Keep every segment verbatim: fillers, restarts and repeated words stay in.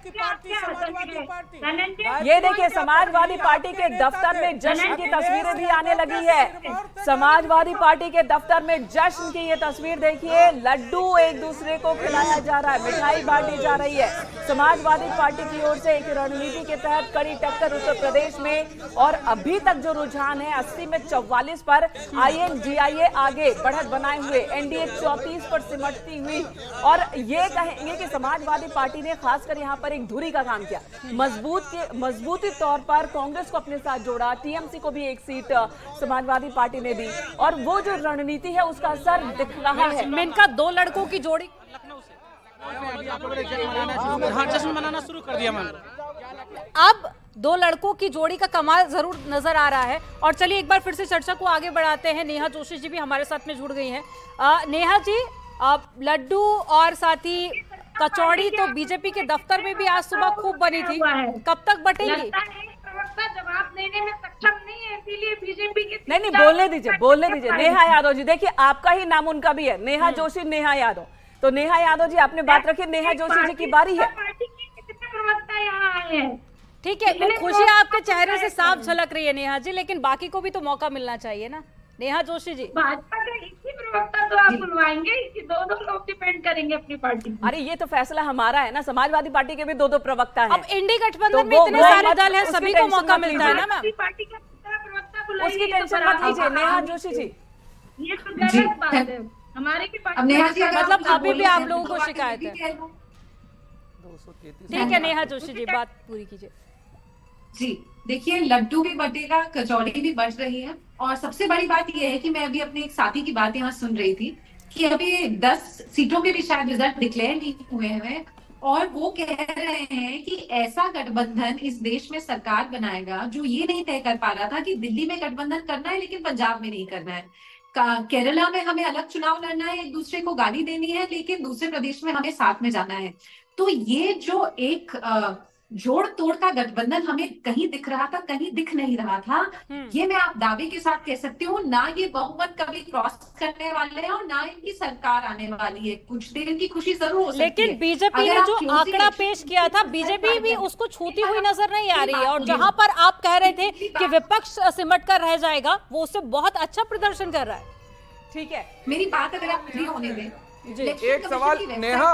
की party, Samajwadi party. ये देखिए समाजवादी पार्टी के दफ्तर में जश्न की तस्वीरें भी आने लगी है। समाजवादी पार्टी के दफ्तर में जश्न की ये तस्वीर देखिए, लड्डू एक दूसरे को खिलाया जा रहा है, मिठाई बांटी जा रही है। समाजवादी पार्टी की ओर से एक रणनीति के तहत कड़ी टक्कर उत्तर प्रदेश में, और अभी तक जो रुझान है अस्सी में चौवालीस पर आईएनडीआईए आगे बढ़त बनाए हुए, एनडीए चौंतीस पर सिमटती हुई। और ये कहेंगे कि समाजवादी पार्टी ने खासकर यहाँ पर एक धुरी का काम किया, मजबूत के मजबूती तौर पर कांग्रेस को अपने साथ जोड़ा, टीएमसी को भी एक सीट समाजवादी पार्टी ने दी, और वो जो रणनीति है उसका असर दिख रहा है। इनका दो लड़कों की जोड़ी लखनऊ से हाँ जश्न मनाना शुरू कर दिया मैंने। अब दो लड़कों की जोड़ी का कमाल जरूर नजर आ रहा है। और चलिए एक बार फिर से चर्चा को आगे बढ़ाते हैं। नेहा जोशी जी भी हमारे साथ में जुड़ गई हैं। आ, नेहा जी, आ, लड्डू और साथ ही कचौड़ी तो बीजेपी के दफ्तर में भी आज सुबह खूब बनी थी, कब तक बटेंगी? जवाब देने में सक्षम नहीं है, इसीलिए बीजेपी के नहीं नहीं बोलने दीजिए, बोलने दीजिए। नेहा यादव जी, देखिए आपका ही नाम उनका भी है, नेहा जोशी, नेहा यादव। तो नेहा यादव जी आपने बात रखी, नेहा जोशी जी की बारी है। कितने प्रवक्ता यहाँ आए हैं? ठीक है, वो खुशी आपके चेहरे से साफ झलक रही है नेहा जी, लेकिन बाकी को भी तो मौका मिलना चाहिए ना। नेहा जोशी जी, भाजपा के इसी प्रवक्ता तो आप बुलवाएंगे, इसी दो दो लोग डिपेंड करेंगे अपनी पार्टी। अरे ये तो फैसला हमारा है ना, समाजवादी पार्टी के भी दो दो प्रवक्ता हैं। अब इंडी गठबंधन में इतने सारे दल हैं, सभी को मौका मिलता है ना मैम। पार्टी का प्रवक्ता उसकी बुलाइए, टेंशन मत लीजिए नेहा जोशी जी। ये तो गलत बात है। हमारे की पार्टी मतलब अभी भी आप लोगों को शिकायत है। ठीक है नेहा जोशी जी, बात पूरी कीजिए। जी देखिए, लड्डू भी बटेगा, कचौड़ी भी बच रही है, और सबसे बड़ी बात यह है कि मैं अभी अपने एक साथी की बात यहाँ सुन रही थी कि अभी दस सीटों के भी शायद रिजल्ट डिक्लेयर नहीं हुए हैं, और वो कह रहे हैं कि ऐसा गठबंधन इस देश में सरकार बनाएगा जो ये नहीं तय कर पा रहा था कि दिल्ली में गठबंधन करना है लेकिन पंजाब में नहीं करना है, केरला में हमें अलग चुनाव लड़ना है, एक दूसरे को गाली देनी है, लेकिन दूसरे प्रदेश में हमें साथ में जाना है। तो ये जो एक आ, जोड़ तोड़ का गठबंधन हमें कहीं दिख रहा था, कहीं दिख नहीं रहा था, ये मैं आप दावे के साथ कह सकती हूँ। ना ये बहुमत कभी क्रॉस करने वाले हैं और ना इनकी सरकार आने वाली है। कुछ देर की खुशी जरूर हो सकती है, लेकिन बीजेपी ने जो आंकड़ा पेश किया था, बीजेपी भी उसको छूती हुई नजर नहीं आ रही है। और जहां पर आप कह रहे थे कि विपक्ष सिमट कर रह जाएगा, वो उससे बहुत अच्छा प्रदर्शन कर रहा है। ठीक है, मेरी बात अगर आप पूरी होने दें। एक सवाल नेहा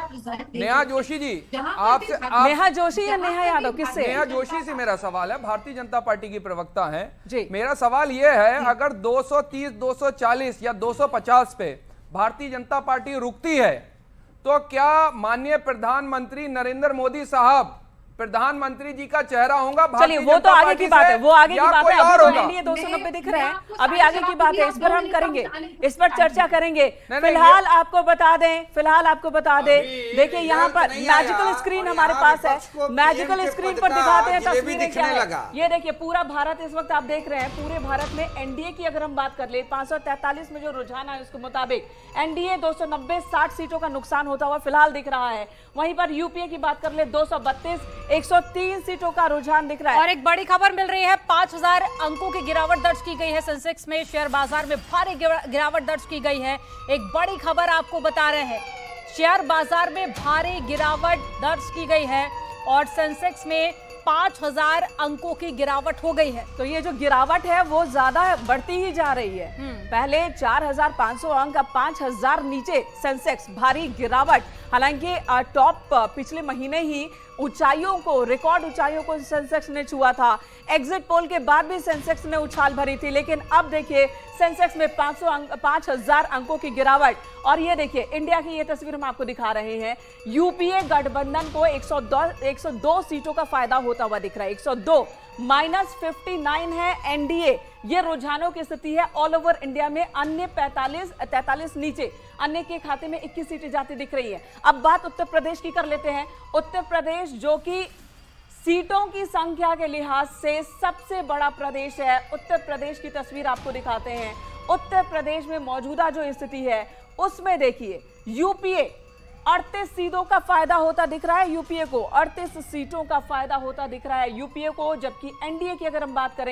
नेहा जोशी जी आपसे, आप, नेहा जोशी या नेहा यादव, किससे? नेहा जोशी से मेरा सवाल है, भारतीय जनता पार्टी की प्रवक्ता हैं। मेरा सवाल यह है, अगर दो सौ तीस, दो सौ चालीस या दो सौ पचास पे भारतीय जनता पार्टी रुकती है, तो क्या माननीय प्रधानमंत्री नरेंद्र मोदी साहब प्रधानमंत्री जी का चेहरा होगा? चलिए वो तो आगे की बात है, वो आगे की बात है। अभी दो सौ नब्बे दिख रहे हैं, अभी आगे की बात है, इस पर हम करेंगे, इस पर चर्चा करेंगे। फिलहाल आपको बता दें, फिलहाल आपको बता दें, देखिए यहाँ पर मैजिकल स्क्रीन हमारे पास है, मैजिकल स्क्रीन पर दिखाते हैं तस्वीरें क्या है। ये देखिए पूरा भारत इस वक्त आप देख रहे हैं, पूरे भारत में एनडीए की अगर हम बात कर ले, पांच सौ तैंतालीस में जो रुझान है उसके मुताबिक एनडीए दो सौ नब्बे साठ सीटों का नुकसान होता हुआ फिलहाल दिख रहा है। वहीं पर यूपीए की बात कर ले, दो सौ बत्तीस, एक सौ तीन सीटों का रुझान दिख रहा है। और एक बड़ी खबर मिल रही है, पांच हज़ार अंकों की गिरावट दर्ज की गई है सेंसेक्स में, शेयर बाजार में भारी गिरावट दर्ज की गई है। एक बड़ी खबर आपको बता रहे हैं, शेयर बाजार में भारी गिरावट दर्ज की गई है और सेंसेक्स में पांच हजार अंकों की गिरावट हो गई है। तो ये जो गिरावट है वो ज्यादा बढ़ती ही जा रही है। पहले चार हजार पांच सौ अंक, अब पांच हजार नीचे सेंसेक्स, भारी गिरावट। हालांकि टॉप पिछले महीने ही ऊंचाइयों को, रिकॉर्ड ऊंचाइयों को सेंसेक्स ने छुआ था। एग्जिट पोल के बाद भी सेंसेक्स ने उछाल भरी थी, लेकिन अब देखिए सेंसेक्स में पाँच सौ अंक, पाँच हजार अंकों की गिरावट। और ये देखिए इंडिया की ये तस्वीर हम आपको दिखा रहे हैं, यूपीए गठबंधन को एक सौ दो, एक सौ दो सीटों का फायदा होता हुआ दिख रहा है। एक सौ दो माइनस उनसठ है एनडीए। ये रुझानों की स्थिति है ऑल ओवर इंडिया में। अन्य पैंतालीस तैंतालीस नीचे, अन्य के खाते में इक्कीस सीटें जाती दिख रही है। अब बात उत्तर प्रदेश की कर लेते हैं। उत्तर प्रदेश जो कि सीटों की संख्या के लिहाज से सबसे बड़ा प्रदेश है, उत्तर प्रदेश की तस्वीर आपको दिखाते हैं। उत्तर प्रदेश में मौजूदा जो स्थिति है उसमें देखिए यूपीए अड़तीस सीटों का फायदा होता दिख रहा है, यूपीए को अड़तीस सीटों का फायदा होता दिख रहा है यूपीए को, जबकि एनडीए की अगर हम बात करें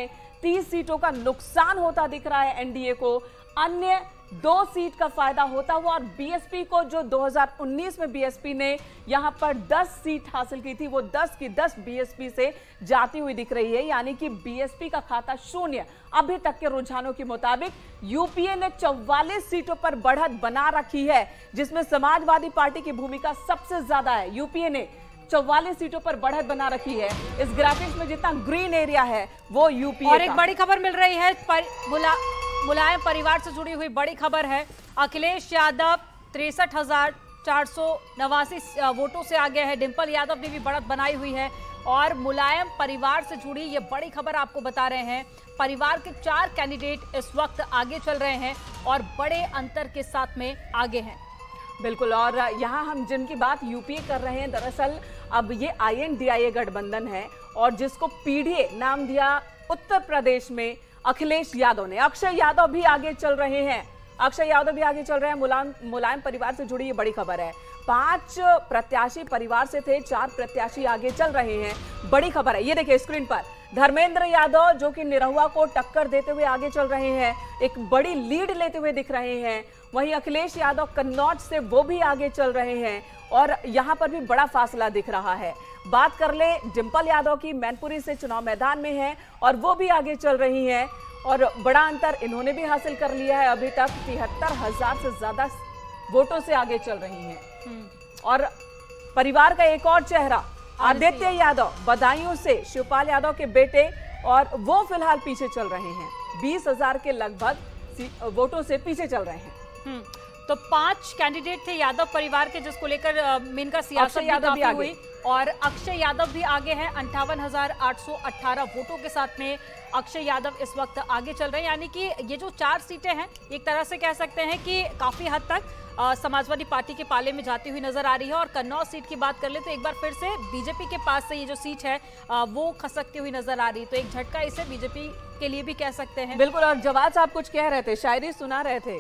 तीस सीटों का नुकसान होता दिख रहा है एनडीए को, अन्य दो सीट का फायदा होता हुआ। और बीएसपी को जो दो हज़ार उन्नीस में बीएसपी ने यहां पर दस सीट हासिल की थी, वो दस की दस बीएसपी से जाती हुई दिख रही है, यानी कि बीएसपी का खाता शून्य। अभी तक के रुझानों के मुताबिक यूपीए ने चौवालीस सीटों पर बढ़त बना रखी है, जिसमें समाजवादी पार्टी की भूमिका सबसे ज्यादा है। यूपीए ने चौवालीस सीटों पर बढ़त बना रखी है। इस ग्राफिक्स में जितना ग्रीन एरिया है वो यूपीए। और एक बड़ी खबर मिल रही है, पर, मुला, मुलायम परिवार से जुड़ी हुई बड़ी खबर है। अखिलेश यादव तिरसठ हजार चार सौ नवासी वोटों से आगे है। डिंपल यादव ने भी बढ़त बनाई हुई है और मुलायम परिवार से जुड़ी ये बड़ी खबर आपको बता रहे हैं। परिवार के चार कैंडिडेट इस वक्त आगे चल रहे हैं और बड़े अंतर के साथ में आगे हैं। बिल्कुल, और यहाँ हम जिनकी बात यूपीए कर रहे हैं, दरअसल अब ये आईएनडीआईए गठबंधन है और जिसको पीडीए नाम दिया उत्तर प्रदेश में अखिलेश यादव ने। अक्षय यादव भी आगे चल रहे हैं, अक्षय यादव भी आगे चल रहे हैं। मुलायम मुलायम परिवार से जुड़ी ये बड़ी खबर है। पांच प्रत्याशी परिवार से थे, चार प्रत्याशी आगे चल रहे हैं, बड़ी खबर है। ये देखिए स्क्रीन पर धर्मेंद्र यादव जो कि निरहुआ को टक्कर देते हुए आगे चल रहे हैं, एक बड़ी लीड लेते हुए दिख रहे हैं। वहीं अखिलेश यादव कन्नौज से वो भी आगे चल रहे हैं और यहां पर भी बड़ा फासला दिख रहा है। बात कर ले डिंपल यादव की, मैनपुरी से चुनाव मैदान में है और वो भी आगे चल रही हैं और बड़ा अंतर इन्होंने भी हासिल कर लिया है। अभी तक तिहत्तर हजार से ज्यादा वोटों से आगे चल रही हैं। और परिवार का एक और चेहरा आदित्य यादव बदायूं से, शिवपाल यादव के बेटे, और वो फिलहाल पीछे चल रहे हैं, बीस हजार के लगभग वोटों से पीछे चल रहे हैं। तो पांच कैंडिडेट थे यादव परिवार के, जिसको लेकर इनका सियासत भी काफी हुई और अक्षय यादव भी आगे हैं अंठावन हजार आठ सौ अठारह वोटों के साथ में। अक्षय यादव इस वक्त आगे चल रहे हैं, यानी कि ये जो चार सीटें हैं एक तरह से कह सकते हैं कि काफी हद तक आ, समाजवादी पार्टी के पाले में जाती हुई नजर आ रही है। और कन्नौज सीट की बात कर ले तो एक बार फिर से बीजेपी के पास से ये जो सीट है आ, वो खसकती हुई नजर आ रही है। तो एक झटका इसे बीजेपी के लिए भी कह सकते हैं। बिल्कुल, और जवाद साहब कुछ कह रहे थे, शायरी सुना रहे थे।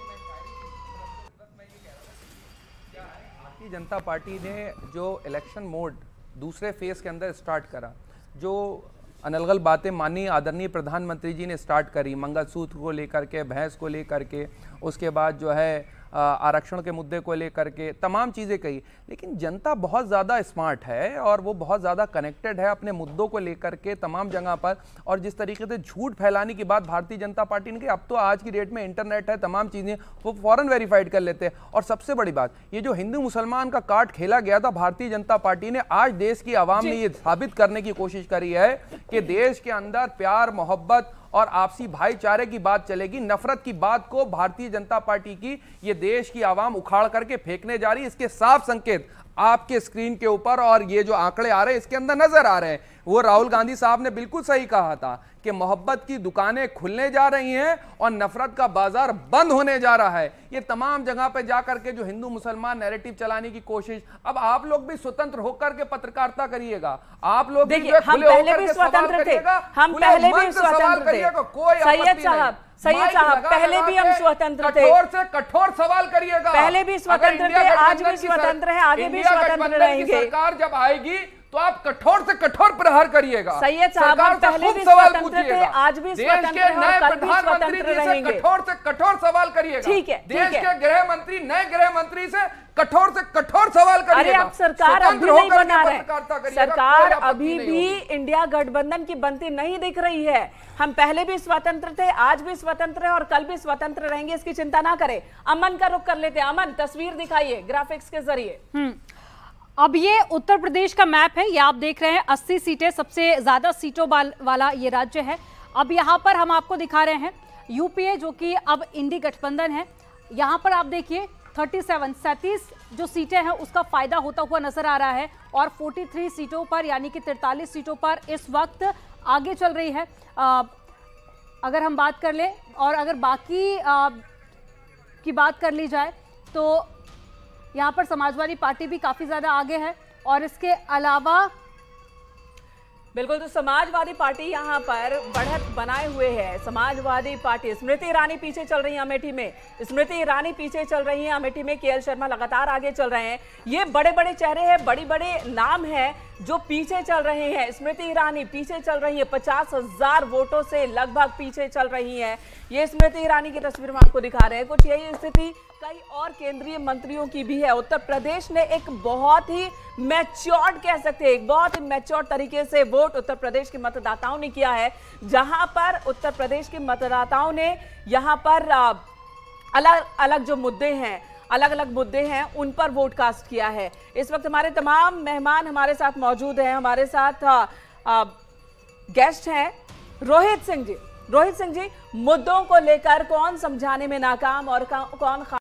भारतीय जनता पार्टी ने जो इलेक्शन मोड दूसरे फेज के अंदर स्टार्ट करा, जो अनलगल बातें माननीय आदरणीय प्रधानमंत्री जी ने स्टार्ट करी, मंगलसूत्र को लेकर के, भैंस को लेकर के, उसके बाद जो है आरक्षण के मुद्दे को लेकर के तमाम चीज़ें कही, लेकिन जनता बहुत ज़्यादा स्मार्ट है और वो बहुत ज़्यादा कनेक्टेड है अपने मुद्दों को लेकर के तमाम जगह पर। और जिस तरीके से झूठ फैलाने की बात भारतीय जनता पार्टी ने की, अब तो आज की डेट में इंटरनेट है, तमाम चीज़ें वो फौरन वेरीफाइड कर लेते हैं। और सबसे बड़ी बात, ये जो हिंदू मुसलमान का कार्ड खेला गया था, भारतीय जनता पार्टी ने आज देश की आवाम ने ये साबित करने की कोशिश करी है कि देश के अंदर प्यार, मोहब्बत और आपसी भाईचारे की बात चलेगी। नफरत की बात को भारतीय जनता पार्टी की ये देश की आवाम उखाड़ करके फेंकने जा रही है। इसके साफ संकेत आपके स्क्रीन के ऊपर और ये जो आंकड़े आ रहे हैं इसके अंदर नजर आ रहे हैं। वो राहुल गांधी साहब ने बिल्कुल सही कहा था कि मोहब्बत की दुकानें खुलने जा रही हैं और नफरत का बाजार बंद होने जा रहा है। ये तमाम जगह पे जाकर के जो हिंदू मुसलमान नैरेटिव चलाने की कोशिश, अब आप लोग भी स्वतंत्र होकर के पत्रकारिता करिएगा। आप लोग भी हम पहले भी स्वतंत्र थे, हम पहले भी स्वतंत्र थे। सैयद साहब सैयद साहब पहले भी हम स्वतंत्र थे, कठोर से कठोर सवाल करिएगा। पहले भी स्वतंत्र थे, आज भी स्वतंत्र है, आगे भी स्वतंत्र रहेंगे। सरकार जब आएगी तो आप कठोर से कठोर प्रहार करिएगा। सैयद साहब हम पहले भी स्वतंत्र थे, आज भी स्वतंत्र हैं और कल भी स्वतंत्र रहेंगे। कठोर से कठोर सवाल करिएगा। ठीक है, देश के गृह मंत्री, नए गृह मंत्री से कठोर से कठोर सवाल करिएगा। अरे आप सरकार अभी नहीं बना रहे, सरकार अभी भी इंडिया गठबंधन की बनती नहीं दिख रही है। हम पहले भी स्वतंत्र थे, आज भी स्वतंत्र है और कल भी स्वतंत्र रहेंगे, इसकी चिंता ना करें। अमन का रुख कर लेते हैं। अमन, तस्वीर दिखाइए ग्राफिक्स के जरिए। अब ये उत्तर प्रदेश का मैप है, ये आप देख रहे हैं अस्सी सीटें, सबसे ज्यादा सीटों वाला ये राज्य है। अब यहाँ पर हम आपको दिखा रहे हैं यूपीए जो कि अब इंडी गठबंधन है। यहाँ पर आप देखिए सैंतीस सैंतीस जो सीटें हैं उसका फायदा होता हुआ नजर आ रहा है और तैंतालीस सीटों पर यानी कि तैंतालीस सीटों पर इस वक्त आगे चल रही है। आ, अगर हम बात कर लें और अगर बाकी आ, की बात कर ली जाए तो यहाँ पर समाजवादी पार्टी भी काफी ज्यादा आगे है और इसके अलावा बिल्कुल, तो समाजवादी पार्टी यहाँ पर बढ़त बनाए हुए है। समाजवादी पार्टी, स्मृति ईरानी पीछे चल रही है अमेठी में, स्मृति ईरानी पीछे चल रही है अमेठी में, के एल शर्मा लगातार आगे चल रहे हैं। ये बड़े बड़े चेहरे हैं, बड़ी बड़े नाम हैं जो पीछे चल रहे हैं। स्मृति ईरानी पीछे चल रही है, पचास हजार वोटों से लगभग पीछे चल रही है। ये स्मृति ईरानी की तस्वीर हम आपको दिखा रहे हैं। कुछ यही स्थिति कई और केंद्रीय मंत्रियों की भी है। उत्तर प्रदेश ने एक बहुत ही मैच्योर्ड कह सकते हैं, एक बहुत ही मैच्योर्ड तरीके से वोट उत्तर प्रदेश के मतदाताओं ने किया है, जहां पर उत्तर प्रदेश के मतदाताओं ने यहां पर अलग अलग जो मुद्दे हैं अलग अलग मुद्दे हैं उन पर वोट कास्ट किया है। इस वक्त हमारे तमाम मेहमान हमारे साथ मौजूद हैं। हमारे साथ आ, आ, गेस्ट हैं रोहित सिंह जी। रोहित सिंह जी, मुद्दों को लेकर कौन समझाने में नाकाम और कौन